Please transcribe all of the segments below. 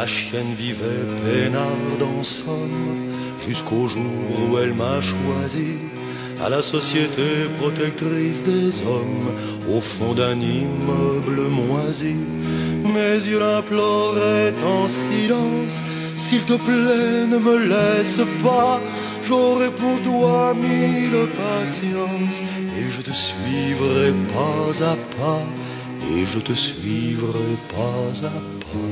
Ma chienne vivait peinarde en somme, jusqu'au jour où elle m'a choisi, à la société protectrice des hommes, au fond d'un immeuble moisi. Mes yeux l'imploraient en silence, s'il te plaît ne me laisse pas, j'aurai pour toi mille patience, et je te suivrai pas à pas, et je te suivrai pas à pas.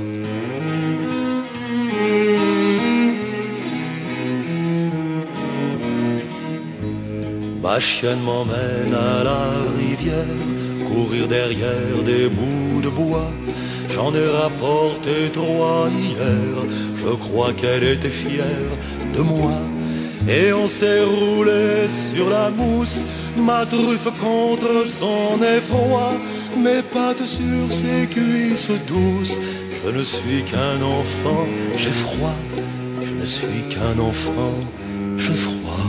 Ma chienne m'emmène à la rivière, courir derrière des bouts de bois. J'en ai rapporté 3 hier, je crois qu'elle était fière de moi. Et on s'est roulé sur la mousse, ma truffe contre son effroi, mes pattes sur ses cuisses douces. Je ne suis qu'un enfant, j'ai froid, je ne suis qu'un enfant, j'ai froid.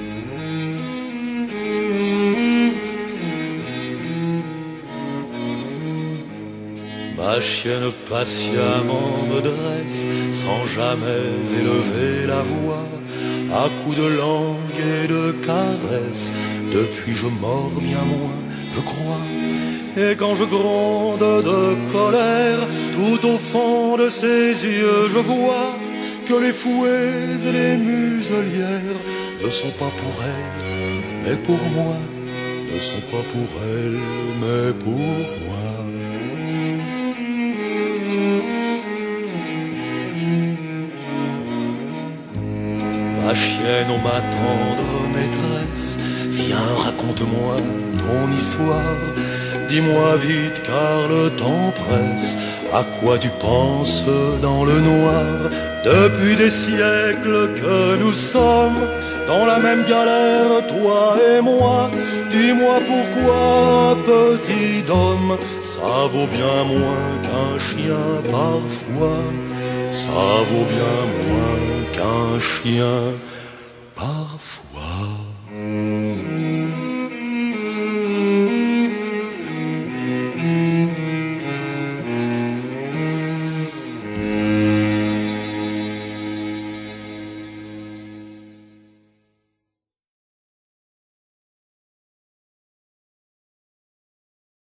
Ma chienne patiemment me dresse, sans jamais élever la voix, à coups de langue et de caresses. Depuis je mords bien moins, je crois. Et quand je gronde de colère, tout au fond de ses yeux je vois que les fouets et les muselières ne sont pas pour elle, mais pour moi, ne sont pas pour elle, mais pour moi. Ma chienne, ô ma tendre maîtresse, viens raconte-moi ton histoire. Dis-moi vite car le temps presse, à quoi tu penses dans le noir? Depuis des siècles que nous sommes dans la même galère, toi et moi. Dis-moi pourquoi, petit homme, ça vaut bien moins qu'un chien parfois. Ça vaut bien moins qu'un chien parfois.